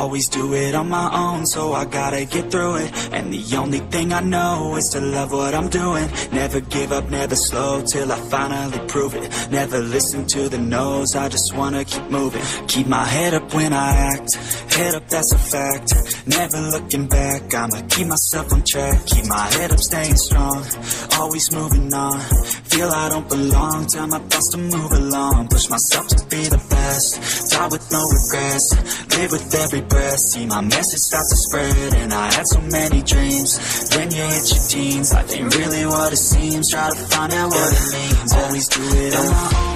always do it on my own, so I gotta get through it. And the only thing I know is to love what I'm doing. Never give up, never slow, till I finally prove it. Never listen to the no's, I just wanna keep moving. Keep my head up when I act, head up, that's a fact. Never looking back, I'ma keep myself on track. Keep my head up, staying strong, always moving on. Feel I don't belong, tell my thoughts to move along. Push myself to be the best, die with no regrets. Live with every breath, see my message start to spread. And I had so many dreams, when you hit your teens, life ain't really what it seems. Try to find out what it means, always do it on my own,